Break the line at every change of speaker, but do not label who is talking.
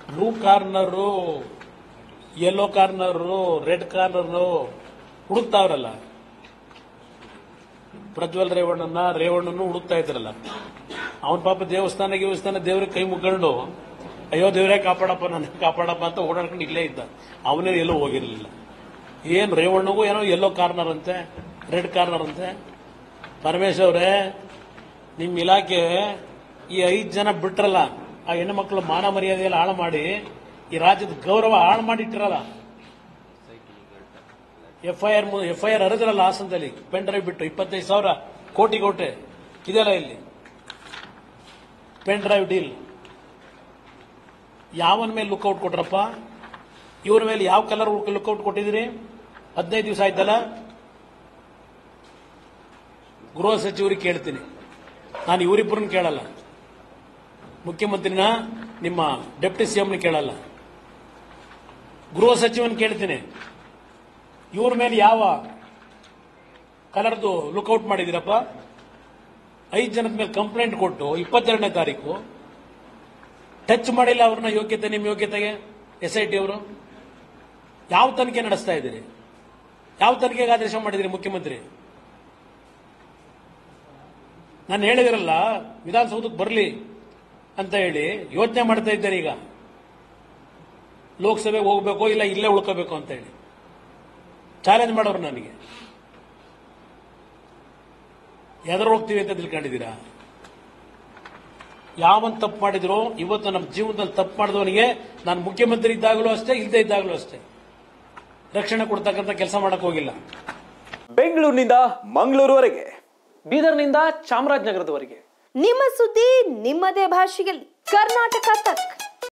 Blue corner, yellow corner, red corner ಹುಡುಕ್ತಾವ್ರಲ್ಲ. ಪ್ರಜ್ವಲ್ ರೇವಣ್ಣನು ಹುಡುಕ್ತಾ ಇದ್ರಲ್ಲ. ಅವನ ಪಾಪ ದೇವಸ್ಥಾನ ದೇವ್ರಿಗೆ ಕೈ ಮುಗ್ಕೊಂಡು ಅಯ್ಯೋ ದೇವರೇ ಕಾಪಾಡಪ್ಪ, ನನಗೆ ಕಾಪಾಡಪ್ಪ ಅಂತ ಓಡಾಡ್ಕೊಂಡು ಇಲ್ಲೇ ಇದ್ದ. ಅವನೇ ಎಲ್ಲೂ ಹೋಗಿರಲಿಲ್ಲ. ಏನ್ ರೇವಣ್ಣಗೂ ಏನೋ ಯೆಲ್ಲೋ ಕಾರ್ನರ್ ಅಂತೆ, ರೆಡ್ ಕಾರ್ನರ್ ಅಂತೆ. ಪರಮೇಶ್ ಅವರೇ, ನಿಮ್ಮ ಇಲಾಖೆ ಈ 5 ಜನ ಬಿಟ್ರಲ್ಲ, ಆ ಹೆಣ್ಣು ಮಕ್ಕಳು ಮಾನ ಮರ್ಯಾದೆಯಲ್ಲಿ ಹಾಳು ಮಾಡಿ ಈ ರಾಜ್ಯದ ಗೌರವ ಹಾಳು ಮಾಡಿಟ್ಟಿರಲ್ಲ. ಎಫ್ಐಆರ್ ಹರಿದ್ರಲ್ಲ ಹಾಸನದಲ್ಲಿ, ಪೆನ್ ಡ್ರೈವ್ ಬಿಟ್ಟು 25,000 ಕೋಟಿ ಇದೆಲ್ಲ ಇಲ್ಲಿ ಪೆನ್ ಡ್ರೈವ್ ಡೀಲ್. ಯಾವನ ಮೇಲೆ ಲುಕ್ಔಟ್ ಕೊಟ್ರಪ್ಪ? ಇವ್ರ ಮೇಲೆ ಯಾವ ಕಲರ್ ಲುಕ್ಔಟ್ ಕೊಟ್ಟಿದ್ದೀರಿ? 15 ದಿವಸ ಆಯ್ತಲ್ಲ. ಗೃಹ ಸಚಿವರಿಗೆ ಕೇಳ್ತೀನಿ ನಾನು, ಇವರಿಬ್ಬರನ್ನ ಕೇಳಲ್ಲ. ಮುಖ್ಯಮಂತ್ರಿನ, ನಿಮ್ಮ ಡೆಪ್ಟಿ ಸಿಎಂನ ಕೇಳಲ್ಲ. ಗೃಹ ಸಚಿವನ್ ಕೇಳ್ತೀನಿ, ಇವ್ರ ಮೇಲೆ ಯಾವ ಕಲರ್ದು ಲುಕ್ಔಟ್ ಮಾಡಿದಿರಪ್ಪ? 5 ಜನದ ಮೇಲೆ ಕಂಪ್ಲೇಂಟ್ ಕೊಟ್ಟು 22ನೇ ತಾರೀಕು ಟಚ್ ಮಾಡಿಲ್ಲ ಅವ್ರನ್ನ. ಯೋಗ್ಯತೆ, ನಿಮ್ಮ ಯೋಗ್ಯತೆಗೆ SIT ಅವರು ಯಾವ ತನಿಖೆ ನಡೆಸ್ತಾ ಇದ್ದೀರಿ? ಯಾವ ತನಿಖೆಗೆ ಆದೇಶ ಮಾಡಿದಿರಿ ಮುಖ್ಯಮಂತ್ರಿ? ನಾನು ಹೇಳಿದಿರಲ್ಲ ವಿಧಾನಸೌಧಕ್ಕೆ ಬರಲಿ ಅಂತ ಹೇಳಿ ಯೋಚನೆ ಮಾಡ್ತಾ ಇದ್ದಾರೆ. ಈಗ ಲೋಕಸಭೆಗೆ ಹೋಗ್ಬೇಕೋ ಇಲ್ಲ ಇಲ್ಲೇ ಉಳ್ಕೋಬೇಕು ಅಂತ ಹೇಳಿ ಚಾಲೆಂಜ್ ಮಾಡೋರು ನನಗೆ. ಎದುರು ಹೋಗ್ತೀವಿ ಅಂತ ತಿಳ್ಕೊಂಡಿದ್ದೀರಾ? ಯಾವನ್ ತಪ್ಪು ಮಾಡಿದ್ರು ಇವತ್ತು ನಮ್ಮ ಜೀವನದಲ್ಲಿ ತಪ್ಪು ಮಾಡಿದವನಿಗೆ ನಾನು ಮುಖ್ಯಮಂತ್ರಿ ಇದ್ದಾಗಲೂ ಅಷ್ಟೇ, ಇಲ್ಲದೆ ಇದ್ದಾಗಲೂ ಅಷ್ಟೇ ರಕ್ಷಣೆ ಕೊಡ್ತಕ್ಕಂಥ ಕೆಲಸ ಮಾಡಕ್ ಹೋಗಿಲ್ಲ.
ಬೆಂಗಳೂರಿನಿಂದ ಮಂಗಳೂರುವರೆಗೆ, ಬೀದರ್ನಿಂದ ಚಾಮರಾಜನಗರದವರೆಗೆ
ನಿಮ್ಮ ಸುದ್ದಿ ನಿಮ್ಮದೇ ಭಾಷೆಯಲ್ಲಿ. ಕರ್ನಾಟಕ ತಕ್.